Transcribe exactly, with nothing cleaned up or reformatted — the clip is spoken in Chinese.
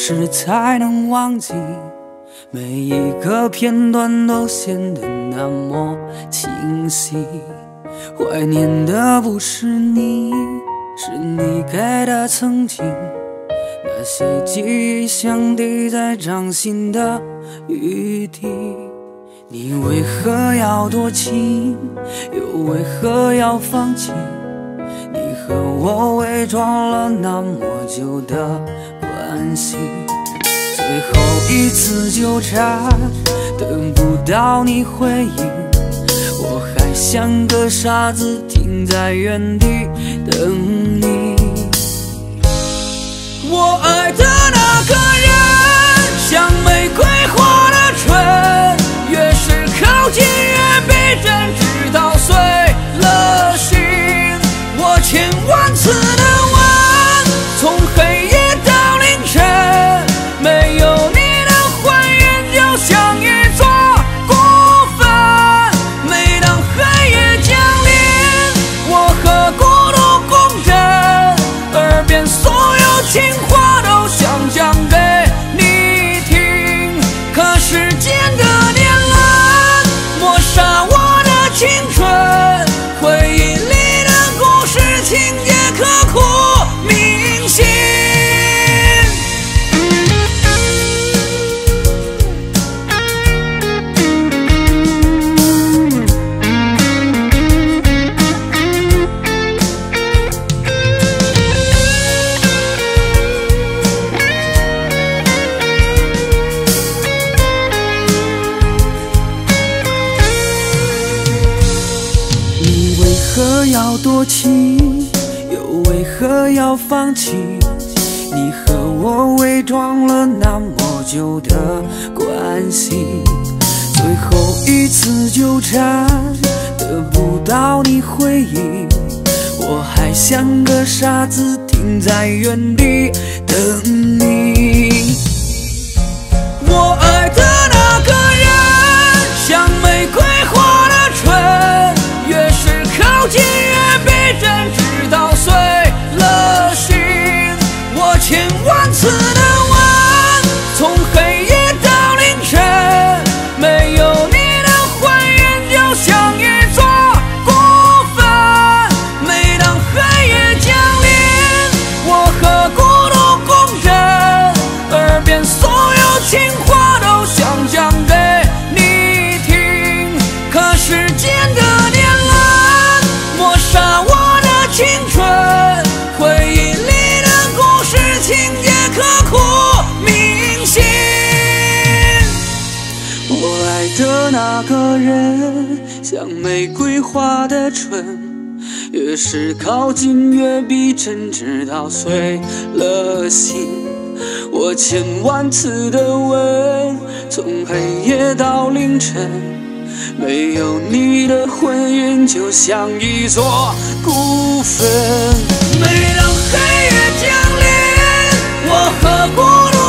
时才能忘记？每一个片段都显得那么清晰。怀念的不是你，是你给的曾经。那些记忆像滴在掌心的雨滴。你为何要多情，又为何要放弃？你和我伪装了那么久的关系，最后一次纠缠得不到你回应，我还像个傻子停在原地等你。我爱的那个人像玫瑰花的唇，越是靠近越逼真，直到碎了心。我千万次的问，从黑夜到凌晨，没有你的还原就像一座孤坟。每当黑夜降临，我和孤独共枕，耳边所有情话都想讲给你听。可时间的年轮抹杀我的青春，回忆里的故事情节刻骨铭心。你为何要多情，又为何要放弃？你和我伪装了那么久的关系，最后一次纠缠得不到你回应，我还像个傻子停在原地等你。我爱的那个人像玫瑰花的唇，越是靠近越逼真，直到碎了心。我千万次的问，从黑夜到凌晨，没有你的还原就像一座孤坟。每当黑夜降临，我和孤独共枕，耳边所有情话都想讲给你听。可时间的年轮抹杀我的青春，回忆里的故事情节刻骨铭心。我爱的那个人像玫瑰花的唇，越是靠近越逼真，直到碎了心。我千万次的问，从黑夜到凌晨，没有你的魂云就像一座孤坟。每当黑夜降临，我和孤独